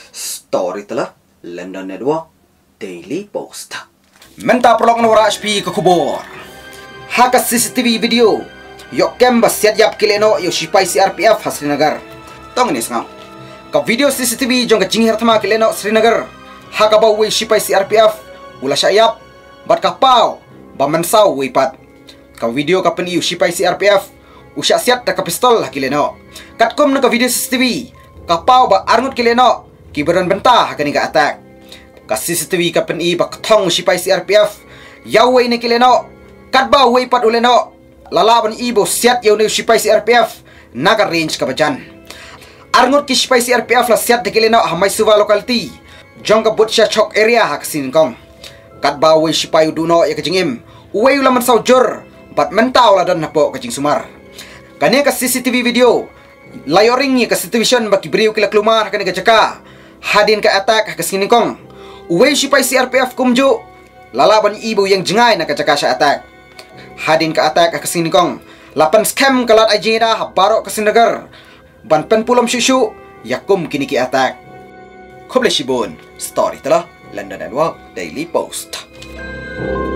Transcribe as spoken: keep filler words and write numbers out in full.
Story telah London Network Daily Post. Menta prolog nora H P ke kubur. Haka C C T V video. Yok kemba siat yap kileno yo sipai C R P F Srinagar. Tong ni sngau. Ka video C C T V jong ka jinghi hartama kileno Srinagar. Haka ba wi sipai C R P F ula syayap bat ka pau ba mensau wi pat. Ka video ka pen yu sipai C R P F usya siat ta ka pistol lah kileno. Katkom na ka video C C T V ka pau ba arngut kileno kiberan bentah kani ka attack. Ka C C T V ka pen i ba thong sipai C R P F yawe ni kileno kat ba wi pat uleno lalaban ibo siat yaw ni sipai C R P F naga range ka bajan. Arngut ki sipai C R P F la siat de kileno hamai suwa locality jong ka butcha chok area hak sin kong. Kat ba wi sipai duno ya kajingim uwe ulaman saujur bat mentau la dan napo kajing sumar. Kani ka C C T V video layoring ni ka situation baki beriu kila kelumar kani ka jaka hadin ka attack ka sini kong uwe sipai C R P F kumju lalaban ibu yang jengai na ka jaka sya attack hadin ka attack ka sini kong lapan scam kalat ajena habaro ka Srinagar ban pen pulam syusyu yakum kini ki attack khoble shibon story telah London Network Daily Post.